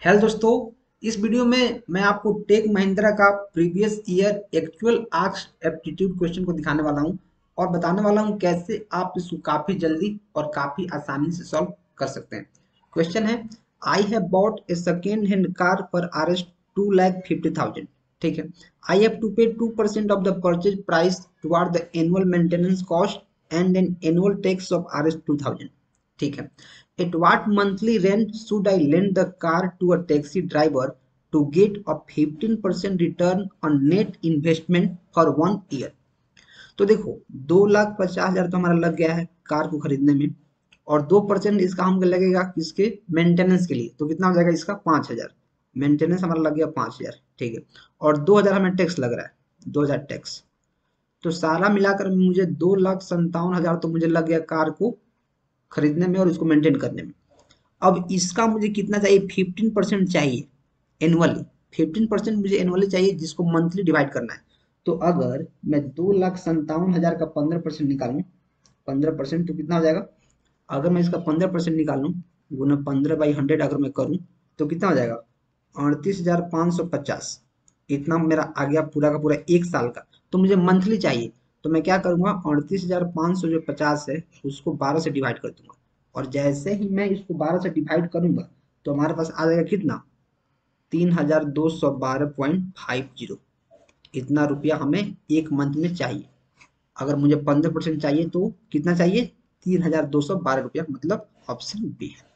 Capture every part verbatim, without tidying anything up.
Hello दोस्तों। इस video में मैं आपको टेक महिंद्रा का previous year actual asked aptitude question को दिखाने वाला हूं और बताने वाला हूं कैसे आप इसको काफी जल्दी और काफी आसानी से सॉल्व कर सकते हैं। क्वेश्चन है, I have bought a second hand car for R S two lakh fifty thousand. ठीक है। I have to pay two percent of the purchase price toward the annual maintenance cost and an annual tax of R S two thousand. ठीक है। At what monthly rent should I lend the car to a taxi driver to get a fifteen percent return on net investment for one year? तो देखो, दो लाख पचास हजार तो हमारा लग गया है कार को खरीदने में, और दो परसेंट इसका हमको लगेगा किसके मेंटेनेंस के लिए, तो कितना हो जाएगा इसका पांच हजार। मेंटेनेंस हमारा लग गया पांच हजार। ठीक है। और दो हजार हमें टैक्स लग रहा है, दो हजार टैक्स। तो सारा मिलाकर मुझे दो लाख संतावन हजार तो मुझे लग गया कार को खरीदने में और इसको मेंटेन करने में। अब इसका मुझे कितना चाहिए, फिफ्टीन परसेंट चाहिए एनुअली। फिफ्टीन परसेंट मुझे एनुअली चाहिए जिसको मंथली डिवाइड करना है। तो अगर मैं दो लाख संतावन हजार का पंद्रह परसेंट निकालूं, पंद्रह परसेंट तो कितना हो जाएगा, अगर मैं इसका पंद्रह परसेंट निकालूं गुना पंद्रह बाई हंड्रेड अगर मैं करूं तो कितना हो जाएगा, अड़तीस हजार पाँच सौ पचास। इतना मेरा आ गया पूरा का पूरा एक साल का। तो मुझे मंथली चाहिए, तो मैं क्या करूंगा, अड़तीस हजार पाँच सौ जो पचास है उसको बारह से डिवाइड कर दूंगा। और जैसे ही मैं इसको बारह से डिवाइड करूंगा तो हमारे पास आ जाएगा कितना, तीन हजार दो सौ बारह पॉइंट फाइव जीरो। इतना रुपया हमें एक मंथ में चाहिए। अगर मुझे पंद्रह परसेंट चाहिए तो कितना चाहिए, तीन हजार दो सौ बारह रुपया, मतलब ऑप्शन बी है।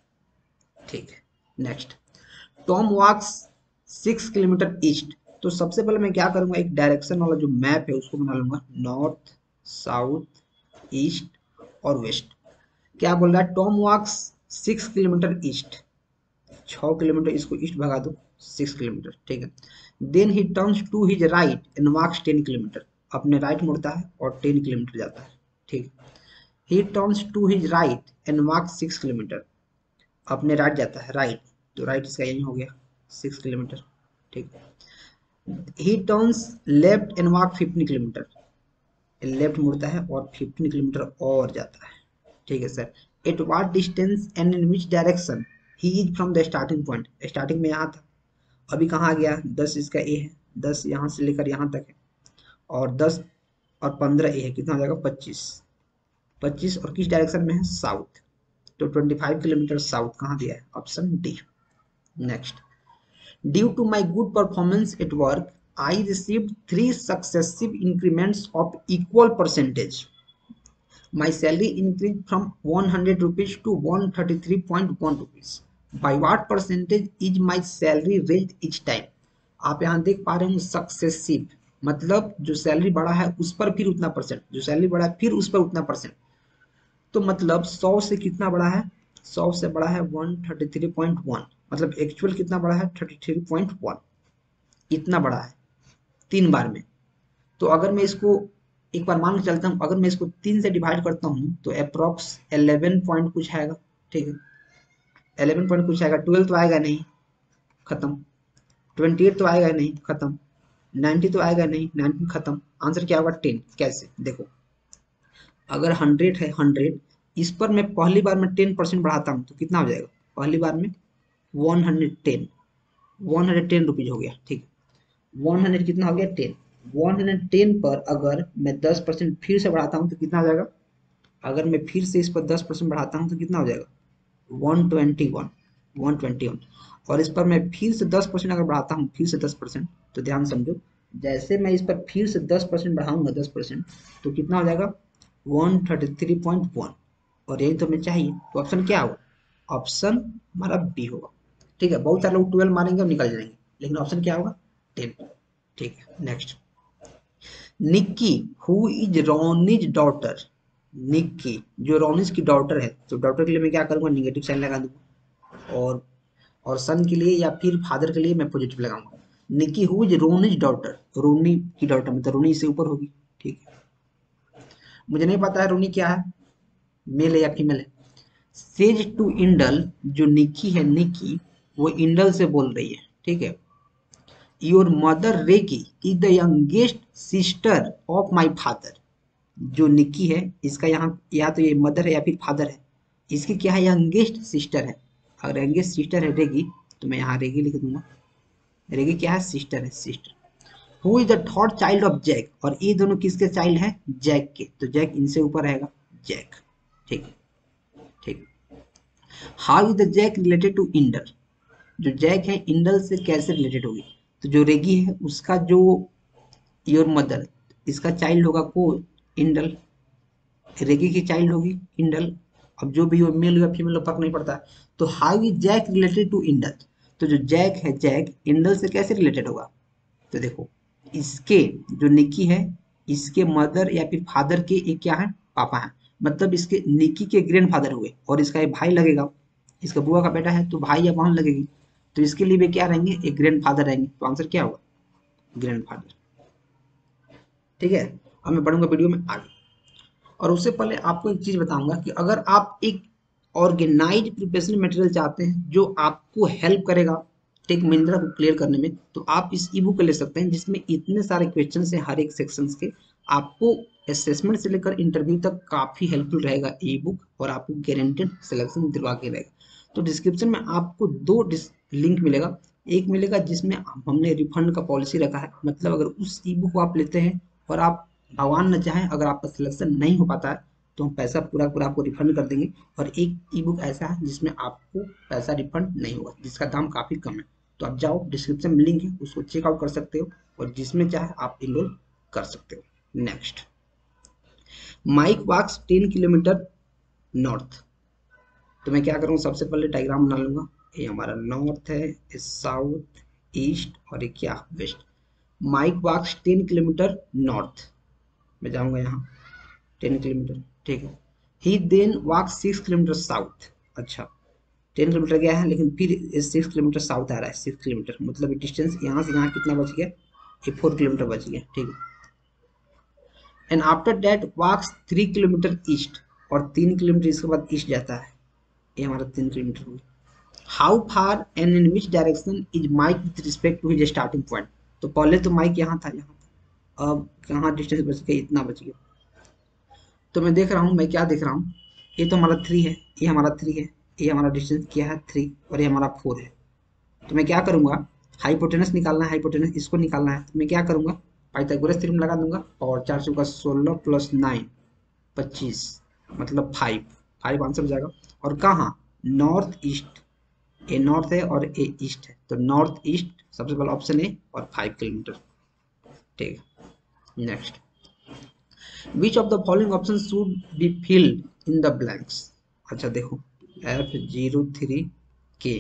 ठीक है। Next, Tom walks six kilometre east. तो सबसे पहले मैं क्या करूंगा, एक डायरेक्शन वाला जो मैप है उसको बना लूंगा, नॉर्थ साउथ ईस्ट और वेस्ट। क्या बोल रहा है, Tom walks six kilometre east, छह किलोमीटर इसको ईस्ट भगा दो, सिक्स किलोमीटर। ठीक है। Then he turns to his right and walks ten kilometre. अपने राइट मुड़ता है और टेन किलोमीटर जाता है। ठीक। He turns to his right and walks six kilometre. अपने राइट जाता है, राइट, तो राइट इसका यही हो गया, सिक्स किलोमीटर। ठीक। He turns left and walk fifteen kilometre. Left मुड़ता है और फिफ्टीन किलोमीटर और जाता है। ठीक है sir. At what distance and in which direction he is from the starting point. Starting में यहाँ था, अभी कहाँ आ गया, दस इसका ए है, दस यहाँ से लेकर यहाँ तक है, और दस और पंद्रह ए है, कितना हो जाएगा, पच्चीस। पच्चीस और किस डायरेक्शन में है, साउथ। तो ट्वेंटी फाइव किलोमीटर साउथ कहाँ दिया है, option D. Next, due to my good performance at work I received three successive increments of equal percentage. My salary increased from one hundred rupees to one hundred thirty-three point one rupees. By what percentage is my salary raised each time? आप यहाँ देख पा रहे होंगे successive, मतलब जो salary बढ़ा है उस पर फिर उतना परसेंट, जो सैलरी बढ़ा है फिर उस पर उतना परसेंट। तो मतलब सौ से कितना बढ़ा है, सौ से बढ़ा है one thirty three point one, मतलब एक्चुअल कितना बढ़ा है, थर्टी थ्री पॉइंट वन। इतना बढ़ा है तीन बार में। तो अगर मैं इसको एक बार मान के चलता हूँ, अगर मैं इसको तीन से डिवाइड करता हूँ तो अप्रोक्स इलेवन पॉइंट कुछ आएगा। ठीक है। इलेवन पॉइंट कुछ आएगा, ट्वेल्व तो आएगा नहीं, खत्म। ट्वेंटी एट तो आएगा नहीं, खत्म। नाइन्टी तो आएगा नहीं, नाइन्टीन खत्म। आंसर क्या होगा, टेन। कैसे, देखो, अगर हंड्रेड है, हंड्रेड, इस पर मैं पहली बार में टेन परसेंट बढ़ाता हूँ तो कितना हो जाएगा, पहली बार में one hundred ten, one hundred ten rupees हो गया। ठीक। वन हंड्रेड कितना हो गया, टेन। वन हंड्रेड टेन पर अगर मैं दस परसेंट फिर से बढ़ाता हूँ तो कितना हो जाएगा, अगर मैं फिर से इस पर दस परसेंट बढ़ाता हूँ तो कितना हो जाएगा, one twenty one, one twenty one. और इस पर मैं फिर से दस परसेंट अगर बढ़ाता हूँ, फिर से दस परसेंट, तो ध्यान समझो, जैसे मैं इस पर फिर से दस परसेंट बढ़ाऊंगा, दस परसेंट, तो कितना हो जाएगा, one thirty three point one. और यही तो हमें चाहिए, तो ऑप्शन क्या होगा, ऑप्शन हमारा बी होगा। ठीक है। बहुत सारे लोग ट्वेल्व मारेंगे और निकल जाएंगे, लेकिन ऑप्शन क्या होगा, टेन। ठीक है। Next, Nikki who is Ronnie's daughter. Nikki जो रोनीज की डॉटर है, तो डॉटर के लिए मैं क्या करूंगा, निगेटिव साइन लगा दूंगा, और और सन के लिए या फिर फादर के लिए मैं पॉजिटिव लगाऊंगा। Nikki who is Ronnie's daughter, Ronnie की डॉटर, मतलब रोनी से ऊपर होगी। ठीक है। मुझे नहीं पता है रोनी क्या है, मेल है या फीमेल है। सेज टू इंडल, जो निक्की है, निक्की वो इंडल से बोल रही है। ठीक है। Your mother Ricky is the youngest sister of my father. जो निक्की है, इसका यहाँ या तो ये मदर है या फिर फादर है, इसकी क्या है, यंगेस्ट सिस्टर है। अगर यंगेस्ट सिस्टर है रेगी, तो मैं यहाँ रेगी लिख दूंगा। रेगी क्या है? सिस्टर है, sister. Who is the third child of Jack, और ये दोनों किसके चाइल्ड हैं? जैक के, तो जैक इनसे ऊपर रहेगा, जैक। ठीक ठीक। How is the Jack related to Indal, जो जैक है इंडल से कैसे रिलेटेड होगी? तो जो रेगी है उसका जो योर मदर, इसका चाइल्ड होगा को इंडल, रेगी की चाइल्ड होगी इंडल। अब जो भी हो, मेल या फीमेल फर्क नहीं पड़ता है। तो how is Jack related to Indal, तो जो जैक है जैक इंडल से कैसे रिलेटेड होगा? तो देखो, इसके जो निकी है, इसके मदर या फिर फादर के एक क्या है? पापा है। मतलब इसके निकी के ग्रैंड फादर हुए, और इसका एक भाई लगेगा, इसका बुआ का बेटा है तो भाई या बहन लगेगी, तो इसके लिए भी क्या रहेंगे? एक ग्रैंड फादर रहेंगे। तो आंसर क्या होगा? Grandfather. ठीक है। अब मैं बढ़ूंगा वीडियो में आगे, और उससे पहले आपको एक चीज बताऊंगा कि अगर आप एक ऑर्गेनाइज प्रिपरेशन मटेरियल चाहते हैं जो आपको हेल्प करेगा टेक महिंद्रा को क्लियर करने में, तो आप इस ई बुक को ले सकते हैं, जिसमें इतने सारे क्वेश्चन है हर एक सेक्शन के। आपको असेसमेंट से लेकर इंटरव्यू तक काफी हेल्पफुल रहेगा ई बुक, और आपको गारंटेड सिलेक्शन दिलवा के रहेगा। तो डिस्क्रिप्शन में आपको दो लिंक मिलेगा। एक मिलेगा जिसमें हमने रिफंड का पॉलिसी रखा है, मतलब अगर उस ई बुक को आप लेते हैं और आप भगवान न चाहे अगर आपका सिलेक्शन नहीं हो पाता है, तो हम पैसा पूरा पूरा आपको रिफंड कर देंगे। और एक ई बुक ऐसा है जिसमें आपको पैसा रिफंड नहीं होगा, जिसका दाम काफ़ी कम है। तो आप जाओ, डिस्क्रिप्शन में लिंक है, उसको चेकआउट कर सकते हो, और जिसमें चाहे आप इनरोल कर सकते हो। Next, Mike walks ten kilometre north. तो मैं क्या करूँगा, सबसे पहले डायग्राम बना लूंगा। ये हमारा नॉर्थ है, ये साउथ, ईस्ट, और ये क्या? West. Mike walks ten kilometre north, मैं जाऊंगा यहाँ टेन किलोमीटर। ठीक है। He then walk six kilometre south. अच्छा, टेन किलोमीटर गया है, लेकिन फिर सिक्स किलोमीटर साउथ आ रहा है। सिक्स किलोमीटर मतलब डिस्टेंस यहाँ से यहाँ कितना बच गया? ये फोर किलोमीटर बच गया। ठीक है। And after that walks three kilometre east, और तीन किलोमीटर इसके बाद ईस्ट जाता है। ये हमारा तीन किलोमीटर हो गया। How far and in which direction is Mike with respect to his starting point. तो पहले तो माइक यहाँ था, यहाँ था, अब कहाँ डिस्टेंस बच गया? इतना बच गया। तो मैं देख रहा हूँ, मैं क्या देख रहा हूँ, ये तो हमारा थ्री है, ये हमारा थ्री है, ये हमारा डिस्टेंस क्या है? थ्री, और ये हमारा फोर है। तो मैं क्या करूँगा, हाइपोटेनस निकालना है, हाइपोटेनस इसको निकालना है। तो मैं क्या करूँगा, पाइथागोरस थ्योरम लगा दूंगा, और चार चौका सोलह प्लस नाइन पच्चीस, मतलब फाइव। फाइव आंसर हो जाएगा। और कहाँ? North east. ए नॉर्थ है और ए ईस्ट है, तो नॉर्थ ईस्ट सबसे पहला ऑप्शन है, और फाइव किलोमीटर। ठीक है। Next, which of the following option should be filled in the blanks. अच्छा देखो, F zero three K,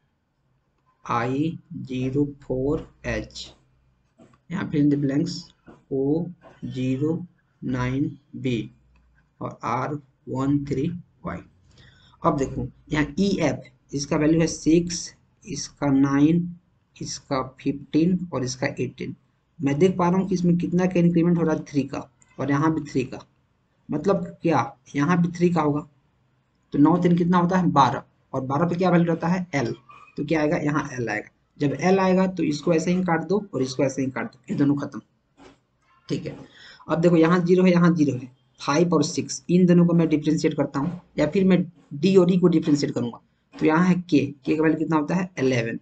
I zero four H, यहाँ fill in the blanks, O zero nine B, और R one three Y. अब देखो यहाँ E F, इसका value है six, इसका नाइन, इसका फिफ्टीन, और इसका एटीन। मैं देख पा रहा हूँ कि इसमें कितना का इंक्रीमेंट हो रहा है? थ्री का, और यहाँ भी थ्री का। मतलब क्या, यहाँ भी थ्री का होगा। तो नौ तीन कितना होता है? बारह, और बारह पे क्या वैल्यू रहता है? एल। तो क्या आएगा? यहाँ एल आएगा। जब एल आएगा तो इसको ऐसे ही काट दो, और इसको ऐसे ही काट दो, ये दोनों खत्म। ठीक है। अब देखो यहाँ जीरो है, यहाँ जीरो है, फाइव और सिक्स, इन दोनों को मैं डिफ्रेंशिएट करता हूँ, या फिर मैं डी और ई को डिफ्रेंशिएट करूंगा। तो यहाँ है के, के का वैल्यू कितना होता है? इलेवन,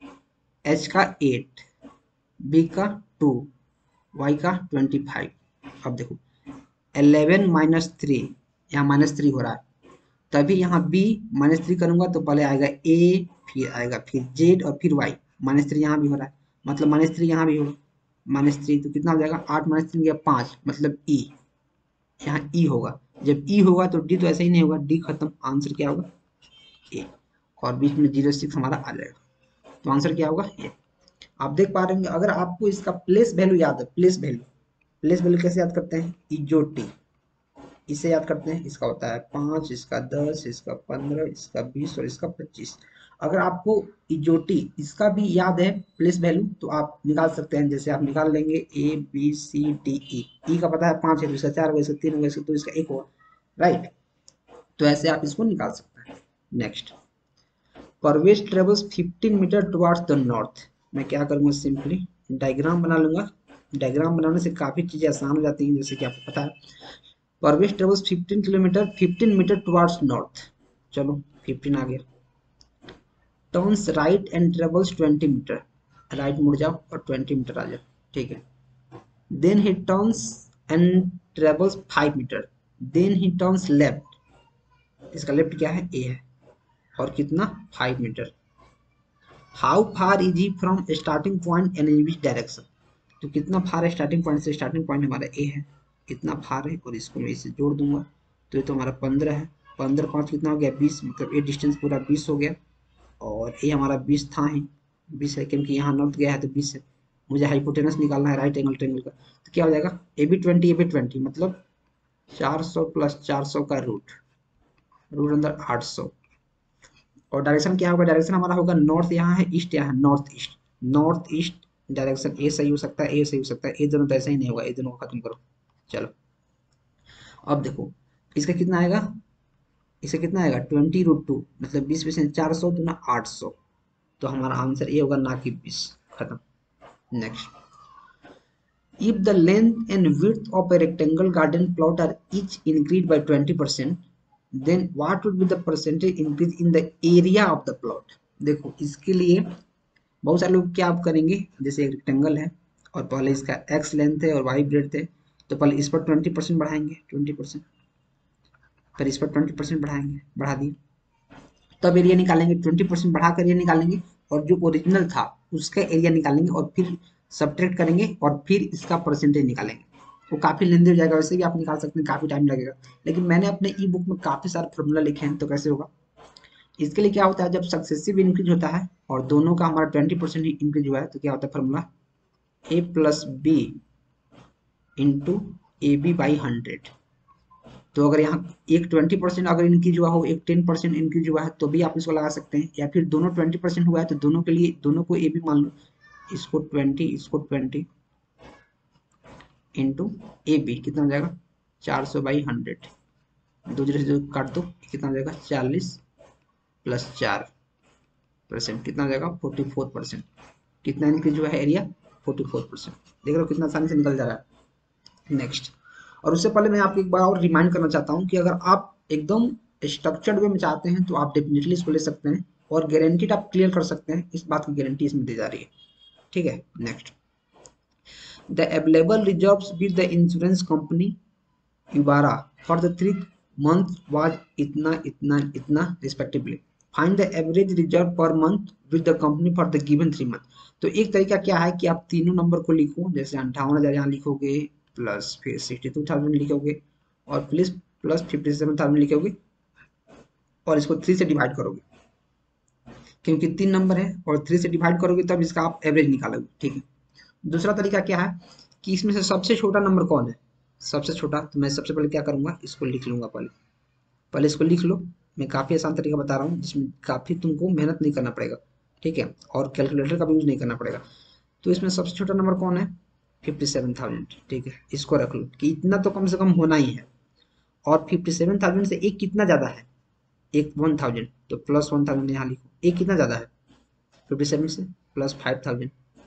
एच का एट, बी का टू, वाई का ट्वेंटी फाइव। अब देखो इलेवन माइनस थ्री, यहाँ माइनस थ्री हो रहा है, तभी यहाँ बी माइनस थ्री करूंगा तो पहले आएगा ए, फिर आएगा फिर जेड, और फिर वाई। माइनस थ्री यहाँ भी हो रहा है, मतलब माइनस थ्री यहाँ भी होगा। माइनस थ्री तो कितना हो जाएगा? आठ माइनस तीन गया पाँच, मतलब ई, यहाँ ई होगा। जब ई होगा तो डी तो ऐसे ही नहीं होगा, डी खत्म। आंसर क्या होगा? ए। और बीच में जीरो सिक्स हमारा आ जाएगा, तो आंसर क्या होगा? ए। आप देख पा रहे होंगे, अगर आपको इसका प्लेस वैल्यू याद है, प्लेस वैल्यू, प्लेस वैल्यू कैसे याद करते हैं? इजोटी, इसे याद करते हैं। इसका होता है पाँच, इसका दस, इसका पंद्रह, इसका बीस, और इसका पच्चीस। अगर आपको इजोटी इसका भी याद है प्लेस वैल्यू, तो आप निकाल सकते हैं। जैसे आप निकाल लेंगे A B C D E, ई का पता है पाँच है, तो इसका चार होगा, इसका तीन होगा, इसका दो, इसका एक होगा, राइट। तो ऐसे आप इसको निकाल सकते हैं। Next, Parvez travels fifteen metre towards the north. मैं क्या करूँगा, सिंपली डायग्राम बना लूंगा। डायग्राम बनाने से काफ़ी चीज़ें आसान हो जाती हैं, जैसे कि आपको पता है Parvez travels fifteen kilometre fifteen metre towards north. चलो फिफ्टीन आ गया। Turns right and travels twenty metre, right मुड़ जाओ और ट्वेंटी मीटर आ जाओ, ठीक है। Then he turns and travels five metre, then he turns left, इसका लेफ्ट क्या है, ए है, और कितना, five metre. How far is he from starting point and in which direction, तो कितना फार है स्टार्टिंग पॉइंट से, स्टार्टिंग पॉइंट हमारा ए है, कितना फार है, और इसको मैं इससे जोड़ दूंगा, तो ये तो हमारा पंद्रह है, पंद्रह पाँच कितना हो गया, बीस, मतलब ये डिस्टेंस पूरा बीस हो गया, और ये हमारा बीस था ही, बीस है क्योंकि यहाँ नॉर्थ गया है तो बीस है। मुझे हाइपोटेनस निकालना है राइट एंगल ट्रायंगल का, तो क्या हो जाएगा, A B twenty, A B twenty मतलब चार सौ प्लस चार सौ का रूट, रूट अंदर आठ सौ, और डायरेक्शन क्या होगा, डायरेक्शन हमारा होगा नॉर्थ, यहाँ है ईस्ट, यहाँ है north east, north east direction A सही हो सकता है, ए सही हो सकता है, ए दोनों तो ऐसा ही नहीं होगा, ए दोनों को खत्म करो। चलो अब देखो इसका कितना आएगा, इसका कितना आएगा ट्वेंटी रूट टू, मतलब बीस परसेंट चार सौ तो ना आठ सौ, तो हमारा आंसर ये होगा ना कि बीस, खत्म। Next, if the length and width of a rectangle garden plot are each increased by twenty percent, then what would be the percentage increase in the area of the plot। देखो इसके लिए बहुत सारे लोग क्या आप करेंगे, जैसे एक रेक्टेंगल है और पहले इसका x लेंथ है और y ब्रेड्थ है, तो पहले इस पर ट्वेंटी परसेंट बढ़ाएंगे, ट्वेंटी परसेंट, फिर इस पर ट्वेंटी परसेंट बढ़ाएंगे, बढ़ा दिए, तब एरिया निकालेंगे, ट्वेंटी परसेंट बढ़ाकर एरिया निकालेंगे, और जो ओरिजिनल था उसका एरिया निकालेंगे, और फिर सब्ट्रैक्ट करेंगे, और फिर इसका परसेंटेज निकालेंगे। वो काफ़ी लेंदी हो जाएगा, वैसे भी आप निकाल सकते हैं, काफ़ी टाइम लगेगा, लेकिन मैंने अपने ई बुक में काफ़ी सारे फॉर्मूला लिखे हैं, तो कैसे होगा, इसके लिए क्या होता है, जब सक्सेसिव इंक्रीज होता है और दोनों का हमारा ट्वेंटी परसेंट ही इंक्रीज हुआ है, तो क्या होता है formula, A plus B into A B by hundred. तो अगर यहाँ एक ट्वेंटी परसेंट अगर इंक्रीज हुआ हो, एक टेन परसेंट इंक्रीज हुआ है, तो भी आप इसको लगा सकते हैं, या फिर दोनों ट्वेंटी परसेंट हुआ है तो दोनों के लिए, दोनों को ए बी मान लो, इसको ट्वेंटी, इसको ट्वेंटी इंटू ए बी, कितना हो जाएगा चार सौ बाई हंड्रेड, दो जीरो से दो काट दो, कितना हो जाएगा चालीस प्लस चार परसेंट, कितना हो जाएगा फोर्टी फोर परसेंट, कितना इंक्रीज हुआ है एरिया, फोर्टी फोर परसेंट। देख रहे हो कितना आसानी से निकल जा रहा है। नेक्स्ट, और उससे पहले मैं आपको एक बार और रिमाइंड करना चाहता हूँ कि अगर आप एकदम स्ट्रक्चर्ड वे में चाहते हैं तो आप डेफिनेटली इसको ले सकते हैं, और गारंटीड आप क्लियर कर सकते हैं, इस बात की गारंटी इसमें दी जा रही है, ठीक है। Next, the available reserves with the insurance company Ibara for the three month was इतना इतना इतना respectively, find the average reserve per month with the company for the given three month. तो एक तरीका क्या है कि आप तीनों नंबर को लिखो, जैसे अंठावन हजार यहाँ लिखोगे, प्लस फिर सिक्सटी टू थाउजेंड लिखोगे, और plus plus fifty seven thousand लिखोगे, और इसको थ्री से डिवाइड करोगे, क्योंकि तीन नंबर है और थ्री से डिवाइड करोगे तब इसका आप एवरेज निकालोगे, ठीक है। दूसरा तरीका क्या है कि इसमें से सबसे छोटा नंबर कौन है, सबसे छोटा, तो मैं सबसे पहले क्या करूंगा, इसको लिख लूंगा, पहले पहले इसको लिख लो। मैं काफ़ी आसान तरीका बता रहा हूँ जिसमें काफ़ी तुमको मेहनत नहीं करना पड़ेगा, ठीक है, और कैलकुलेटर का भी यूज नहीं करना पड़ेगा। तो इसमें सबसे छोटा नंबर कौन है, फिफ्टी सेवन थाउजेंड, ठीक है, इसको रख लो कि इतना तो कम से कम होना ही है, और फिफ्टी सेवन थाउजेंड से एक कितना ज़्यादा है, एक वन थाउजेंड, तो प्लस वन थाउजेंड यहाँ लिखो, एक कितना ज़्यादा है फिफ्टी सेवन से, प्लस फाइव थाउजेंड,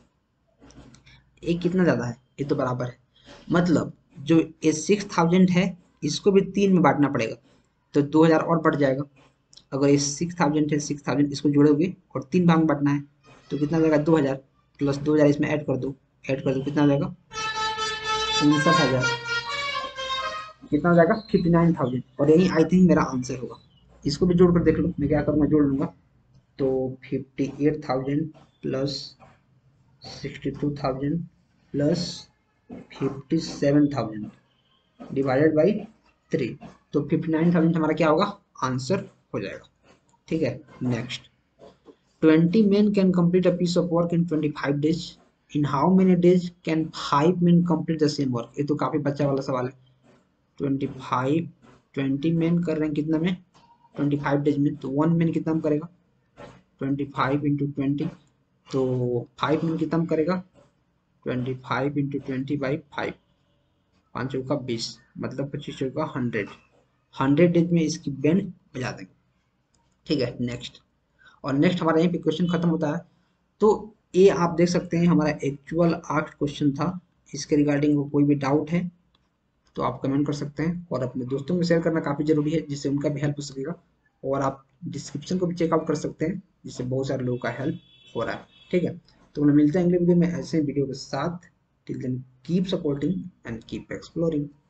एक कितना ज़्यादा है, ये तो बराबर है, मतलब जो ये सिक्स थाउजेंड है इसको भी तीन में बांटना पड़ेगा, तो दो हज़ार और बढ़ जाएगा। अगर ये सिक्स थाउजेंड है, सिक्स थाउजेंड इसको जोड़ोगे और तीन भाग में बांटना है, तो कितना हो जाएगा दो हज़ार, प्लस दो हज़ार इसमें ऐड कर दो, ऐड कर दो कितना हो जाएगा उनसठ हज़ार, कितना हो जाएगा फिफ्टी नाइन थाउजेंड, और यही आई थिंक मेरा आंसर होगा। इसको भी जोड़ कर देख लो, मैं क्या करूँगा जोड़ लूँगा, तो fifty eight thousand plus sixty two thousand plus fifty seven thousand divided by three, तो फिफ्टी नाइन थाउजेंड हमारा क्या होगा आंसर हो जाएगा, ठीक है। Next, twenty men can complete a piece of work in twenty five days, in how many days can five men complete the same work। ये तो काफी बच्चा वाला सवाल है। ट्वेंटी फाइव, ट्वेंटी men कर रहे हैं कितना में, ट्वेंटी फाइव डेज में, तो वन मैन कितना करेगा ट्वेंटी फाइव इंटू ट्वेंटी, तो फाइव मैन कितना करेगा twenty five into twenty by five, पाँच चौका बीस, मतलब पच्चीस चौका हंड्रेड, हंड्रेड डेज में इसकी बैंड बजा देंगे, ठीक है। नेक्स्ट, और नेक्स्ट हमारा यहीं पे क्वेश्चन खत्म होता है। तो ये आप देख सकते हैं हमारा एक्चुअल आठ क्वेश्चन था, इसके रिगार्डिंग कोई भी डाउट है तो आप कमेंट कर सकते हैं, और अपने दोस्तों में शेयर करना काफ़ी जरूरी है जिससे उनका भी हेल्प हो सकेगा, और आप डिस्क्रिप्शन को भी चेकआउट कर सकते हैं, जिससे बहुत सारे लोगों का हेल्प हो रहा है। ठीक है, तो हम मिलते हैं अगले वीडियो में ऐसे वीडियो के साथ। Till then keep supporting and keep exploring.